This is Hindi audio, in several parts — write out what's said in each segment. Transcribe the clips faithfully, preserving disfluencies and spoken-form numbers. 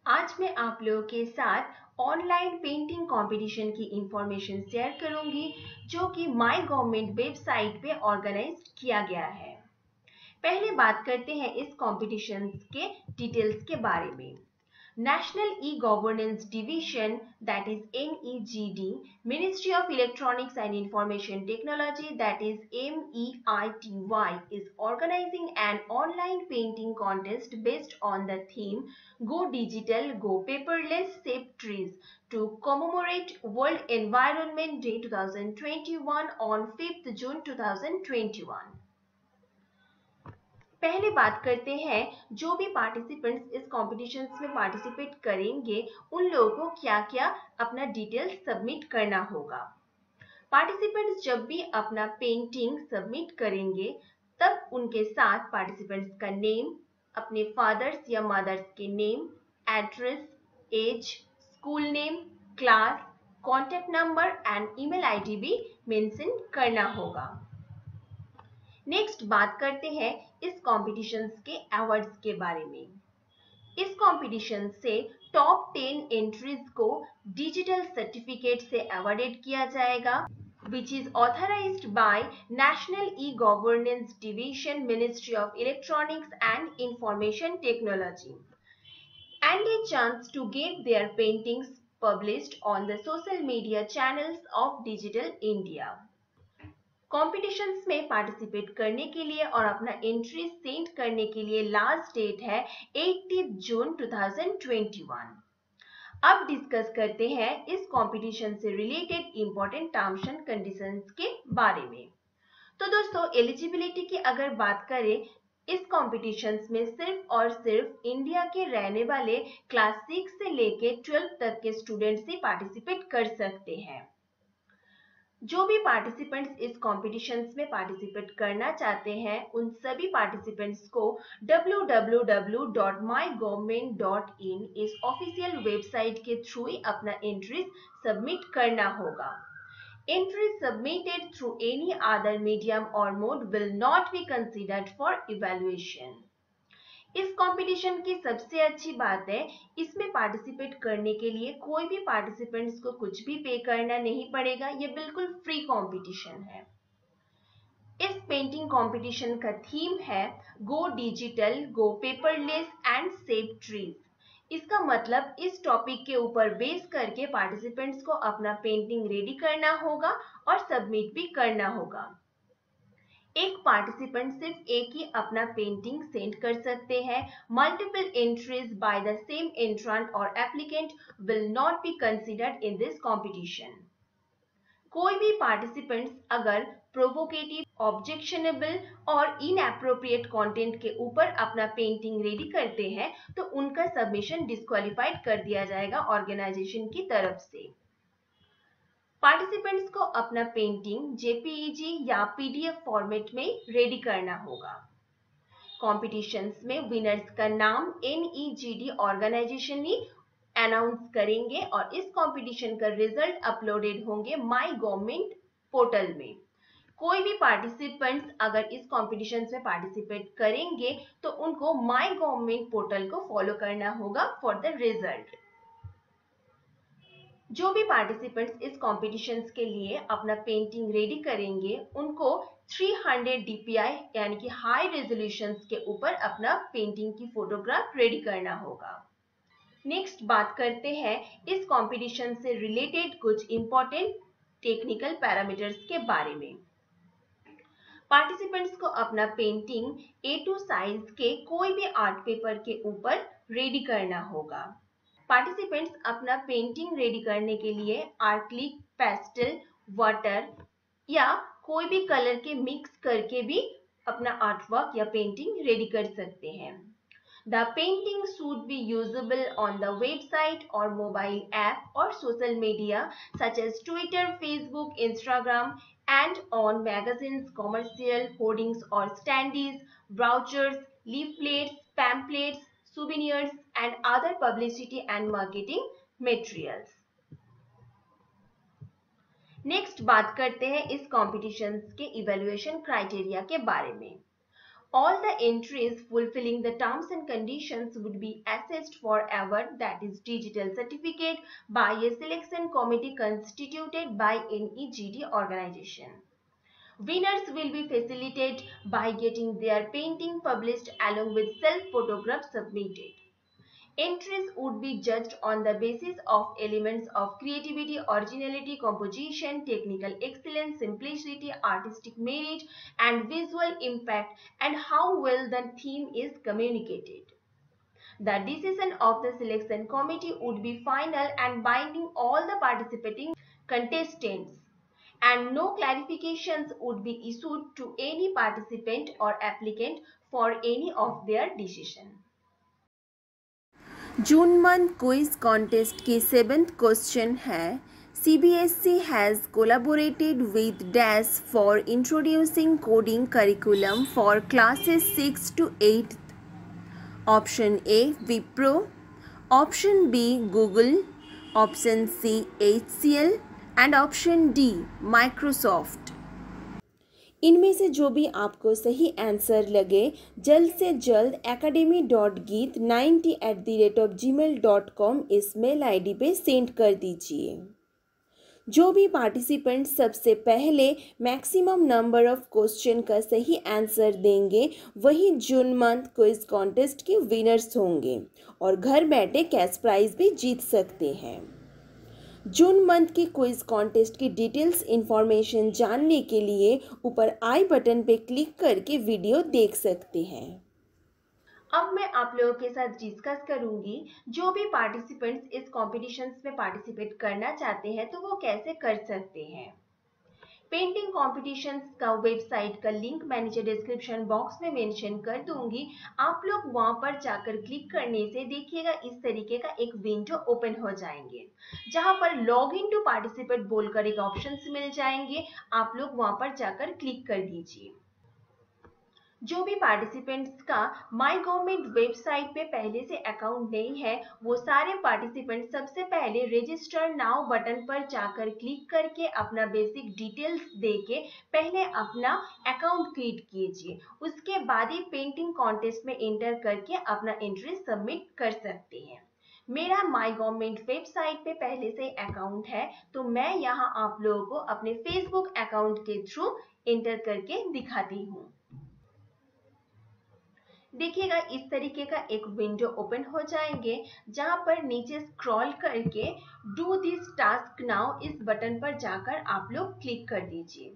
आज मैं आप लोगों के साथ ऑनलाइन पेंटिंग कंपटीशन की इंफॉर्मेशन शेयर करूंगी जो कि माय गवर्नमेंट वेबसाइट पे ऑर्गेनाइज किया गया है। पहले बात करते हैं इस कंपटीशन के डिटेल्स के बारे में। National E-Governance Division, that is N E G D, Ministry of Electronics and Information Technology, that is M E I T Y, is organizing an online painting contest based on the theme Go Digital, Go Paperless, Save Trees to commemorate World Environment Day twenty twenty-one on fifth June twenty twenty-one. पहले बात करते हैं जो भी पार्टिसिपेंट्स इस कॉम्पिटिशन्स में पार्टिसिपेट करेंगे उन लोगों को क्या क्या अपना डिटेल्स सबमिट करना होगा। पार्टिसिपेंट्स जब भी अपना पेंटिंग सबमिट करेंगे तब उनके साथ पार्टिसिपेंट्स का नेम, अपने फादर्स या मदर्स के name, address, age, school name, class, contact number and email ID भी मेंशन करना होगा। नेक्स्ट बात करते हैं इस कॉम्पिटिशन्स के अवार्ड्स के बारे में। इस कॉम्पिटिशन से टॉप टेन एंट्रीज को डिजिटल सर्टिफिकेट से अवार्डेड किया जाएगा, which is authorized by National E-Governance Division, Ministry of Electronics and Information Technology, and a chance to get their paintings published on the social media channels of Digital India. Competitions में पार्टिसिपेट करने के लिए और अपना एंट्री सेंड करने के लिए लास्ट डेट है अठारह जून दो हज़ार इक्कीस। अब डिस्कस करते हैं इस कॉम्पिटिशन से related important terms and conditions के बारे में। तो दोस्तों, एलिजिबिलिटी की अगर बात करें, इस कॉम्पिटिशन्स में सिर्फ और सिर्फ इंडिया के रहने वाले क्लास सिक्स से लेके ट्वेल्थ तक के स्टूडेंट्स ही पार्टिसिपेट कर सकते हैं। जो भी पार्टिसिपेंट्स इस कॉम्पिटिशन्स में पार्टिसिपेट करना चाहते हैं उन सभी पार्टिसिपेंट्स को W W W dot my government dot in इस ऑफिशियल वेबसाइट के थ्रू ही अपना एंट्रीज सबमिट करना होगा। Entries submitted through any other medium or mode will not be considered for evaluation. इस कंपटीशन की सबसे अच्छी बात है, इसमें पार्टिसिपेट करने के लिए कोई भी पार्टिसिपेंट्स को कुछ भी पे करना नहीं पड़ेगा। ये बिल्कुल फ्री कंपटीशन है। इस पेंटिंग कंपटीशन का थीम है go digital, go paperless and save trees. इसका मतलब इस टॉपिक के ऊपर बेस करके पार्टिसिपेंट्स को अपना पेंटिंग रेडी करना होगा और सबमिट भी करना होगा। एक पार्टिसिपेंट सिर्फ एक ही अपना पेंटिंग सेंड कर सकते हैं। Multiple entries by the same entrant और applicant will not be considered in this competition. कोई भी पार्टिसिपेंट्स अगर प्रोवोकेटिव, ऑब्जेक्शनेबल और इनएप्रोप्रिएट कंटेंट के ऊपर अपना पेंटिंग रेडी करते हैं तो उनका सबमिशन डिस्क्वालिफाइड कर दिया जाएगा ऑर्गेनाइजेशन की तरफ से। पार्टिसिपेंट्स को अपना पेंटिंग जेपीईजी या पीडीएफ फॉर्मेट में रेडी करना होगा। कॉम्पिटिशन्स में विनर्स का नाम एनईजीडी ऑर्गेनाइजेशन ही अनाउंस करेंगे और इस कंपटीशन का रिजल्ट अपलोडेड होंगे माय गवर्नमेंट पोर्टल में। कोई भी पार्टिसिपेंट्स अगर इस कॉम्पिटिशन में पार्टिसिपेट करेंगे तो उनको माय गवर्नमेंट पोर्टल को फॉलो करना होगा फॉर द रिजल्ट। जो भी पार्टिसिपेंट्स इस कॉम्पिटिशन्स के लिए अपना पेंटिंग रेडी करेंगे उनको तीन सौ डीपीआई यानी कि हाई रेजोल्यूशंस के ऊपर अपना पेंटिंग की फोटोग्राफ रेडी करना होगा। नेक्स्ट बात करते हैं इस कंपटीशन से रिलेटेड कुछ इंपॉर्टेंट टेक्निकल पैरामीटर्स के बारे में। पार्टिसिपेंट्स को अपना पेंटिंग ए टू साइज के कोई भी आर्ट पेपर के ऊपर रेडी करना होगा। पार्टिसिपेंट्स अपना पेंटिंग रेडी करने के लिए आर्क्लिक, पेस्टल, वाटर या कोई भी कलर के मिक्स करके भी अपना आर्टवर्क या पेंटिंग रेडी कर सकते हैं। The painting should be usable on the website or mobile app or social media such as Twitter, Facebook, Instagram, and on magazines, commercial hoardings or standees, brochures, leaflets, pamphlets, souvenirs, and other publicity and marketing materials. Next बात करते हैं इस कॉम्पिटिशन्स के इवैल्यूएशन क्राइटेरिया के बारे में। All the entries fulfilling the terms and conditions would be assessed forever, that is digital certificate, by a selection committee constituted by N E G D organization. Winners will be facilitated by getting their painting published along with self-photographs submitted. Entries would be judged on the basis of elements of creativity, originality, composition, technical excellence, simplicity, artistic merit, and visual impact, and how well the theme is communicated. The decision of the selection committee would be final and binding all the participating contestants, and no clarifications would be issued to any participant or applicant for any of their decision. June month quiz contest की सेवेंथ क्वेश्चन है, C B S E has collaborated with Dash for introducing coding curriculum for classes six to eight. Option A Wipro, option B Google, option C H C L and option D Microsoft. इनमें से जो भी आपको सही आंसर लगे जल्द से जल्द academy dot geet ninety at the rate of gmail dot com इस मेल आई डी पे सेंड कर दीजिए। जो भी पार्टिसिपेंट सबसे पहले मैक्सिमम नंबर ऑफ क्वेश्चन का सही आंसर देंगे वही जून मंथ क्विज कॉन्टेस्ट के विनर्स होंगे और घर बैठे कैश प्राइज भी जीत सकते हैं। जून मंथ की क्विज कॉन्टेस्ट की डिटेल्स इंफॉर्मेशन जानने के लिए ऊपर आई बटन पे क्लिक करके वीडियो देख सकते हैं। अब मैं आप लोगों के साथ डिस्कस करूंगी जो भी पार्टिसिपेंट्स इस कॉम्पिटिशन्स में पार्टिसिपेट करना चाहते हैं तो वो कैसे कर सकते हैं। पेंटिंग कॉम्पिटिशन्स का वेबसाइट का लिंक मैं नीचे डिस्क्रिप्शन बॉक्स में मेंशन कर दूंगी। आप लोग वहां पर जाकर क्लिक करने से देखिएगा इस तरीके का एक विंडो ओपन हो जाएंगे जहां पर लॉग इन टू पार्टिसिपेट बोलकर एक ऑप्शन मिल जाएंगे। आप लोग वहां पर जाकर क्लिक कर दीजिए। जो भी पार्टिसिपेंट्स का माय गवर्नमेंट वेबसाइट पे पहले से अकाउंट नहीं है वो सारे पार्टिसिपेंट सबसे पहले रजिस्टर नाउ बटन पर जाकर क्लिक करके अपना बेसिक डिटेल्स देके पहले अपना अकाउंट क्रिएट कीजिए। उसके बाद ही पेंटिंग कॉन्टेस्ट में एंटर करके अपना एंट्री सबमिट कर सकते हैं। मेरा माय गवर्नमेंट वेबसाइट पे पहले से अकाउंट है तो मैं यहाँ आप लोगों को अपने फेसबुक अकाउंट के थ्रू एंटर करके दिखाती हूँ। देखिएगा इस तरीके का एक विंडो ओपन हो जाएंगे जहां पर नीचे स्क्रॉल करके डू दिस टास्क नाउ इस बटन पर जाकर आप लोग क्लिक कर दीजिए।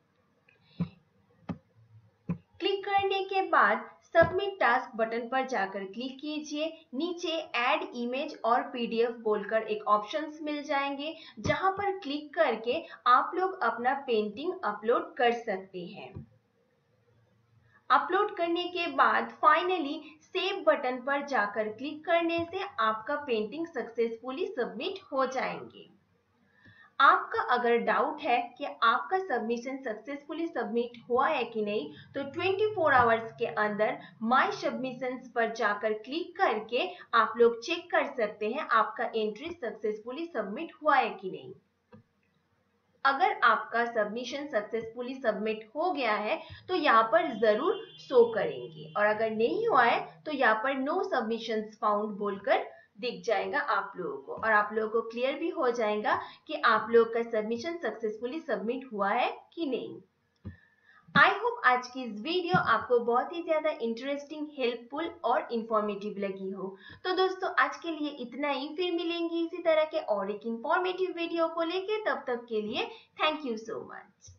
क्लिक करने के बाद सबमिट टास्क बटन पर जाकर क्लिक कीजिए। नीचे ऐड इमेज और पीडीएफ बोलकर एक ऑप्शंस मिल जाएंगे जहां पर क्लिक करके आप लोग अपना पेंटिंग अपलोड कर सकते हैं। अपलोड करने के बाद फाइनली सेव बटन पर जाकर क्लिक करने से आपका पेंटिंग सक्सेसफुली सबमिट हो जाएंगे। आपका अगर डाउट है कि आपका सबमिशन सक्सेसफुली सबमिट हुआ है कि नहीं तो चौबीस आवर्स के अंदर माय सबमिशंस पर जाकर क्लिक करके आप लोग चेक कर सकते हैं आपका एंट्री सक्सेसफुली सबमिट हुआ है कि नहीं। अगर आपका सबमिशन सक्सेसफुली सबमिट हो गया है तो यहाँ पर जरूर शो करेंगे और अगर नहीं हुआ है तो यहाँ पर नो सबमिशंस फाउंड बोलकर दिख जाएगा आप लोगों को और आप लोगों को क्लियर भी हो जाएगा कि आप लोग का सबमिशन सक्सेसफुली सबमिट हुआ है कि नहीं। आई होप आज की इस वीडियो आपको बहुत ही ज्यादा इंटरेस्टिंग, हेल्पफुल और इंफॉर्मेटिव लगी हो। तो दोस्तों आज के लिए इतना ही, फिर मिलेंगे इसी तरह के और एक इंफॉर्मेटिव वीडियो को लेके। तब तक के लिए थैंक यू सो मच।